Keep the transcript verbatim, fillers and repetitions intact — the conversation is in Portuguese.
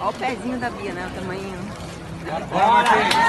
Olha o pezinho da Bia, né? O tamanho. Bora!